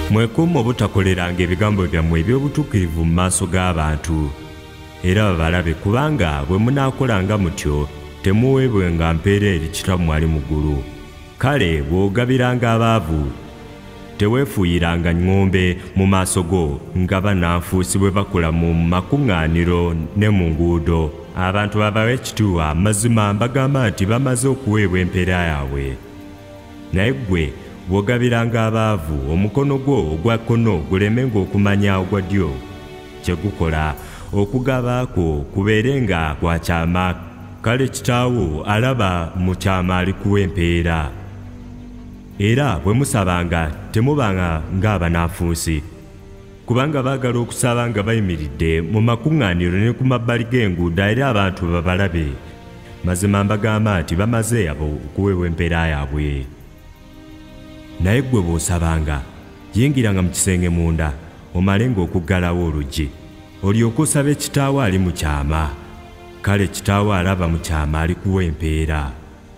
Mwekuuma obutakoleranga ebigambo byammwe eby'obutuukirivu mu maaso g'abantu, era babalabe, kubanga bwe munaakolanga mutyo temuweebwenga mpeera eri Kitammwe ali mu ggulu. Kale bw'ogabiranga abaavu, teweefuuyiranga ng'ombe mu maaso go nga bannanfuusi bwe bakola mu makuŋŋaaniro ne mu nguudo. Abantu babawe ekitiibwa, mazima mbagamba nti bamaze okuweebwa empeera yaabwe. Naye ggwe bw'ogabiranga abaavu, omukono gwo ogwa kkono gulemenga okumanya ogwa ddyo kye gukola, okugaba kwo kubeerenga kwa kyama. Kale Kitaawo alaba mu kyama alikuwa empeera. Era bwe musabanga temubanga ng'abannanfuusi, kubanga baagala okusaba nga bayimiridde mu makuŋŋaaniro ne ku mabbali g'enguudo era abantu babalabe. Mazima mbagamba nti bamaze abo okuweebwa empeera yaabwe. Naye ggwe bw'osabanga, yingiranga mu kisenge munda, omalenga okuggalawo oluggi, olyoke osabe Kitaawo ali mu kyama. Kale Kitaawo alaba mu kyama alikuwa empeera.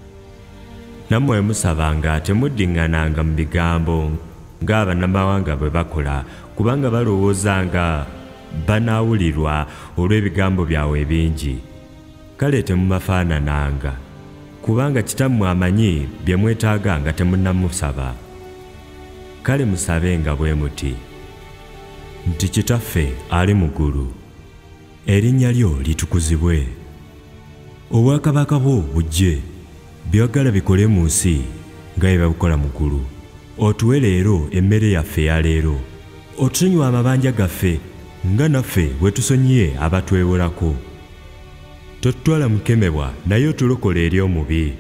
Nammwe musabanga temuddiŋŋananga mu bigambo ng'abannamawanga bwe bakola, kubanga balowooza nga banaawulirwa olw'ebigambo byabwe ebingi. Kale temubafaanananga, kubanga Kitammwe amanyi bye mwetaaga nga temunnamusaba. Kale musabenga bwe muti nti, Kitaffe ali mu ggulu, erinnya lyo litukuzibwe, obwakabaka bwo bujje, by'oyagala bikole mu nsi nga bye babikola mu ggulu. Otuwe leero emmere yaffe eya leero. Otusonyiwe amabanja gaffe nga naffe bwe tusonyiye abatwebolako. Totutwala mukemebwa, naye otulokole eri omubi.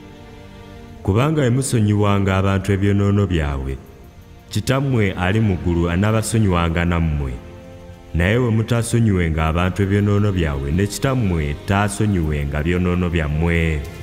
Kubanga bwe musonyiwanga abantu ebyonoono byabwe, Kitammwe ali mu ggulu anaabasonyiwanga nammwe. Naye bwe mutaasonyiwenga abantu ebyonoono byabwe, ne Kitammwe taasonyiwenga byonoono byammwe.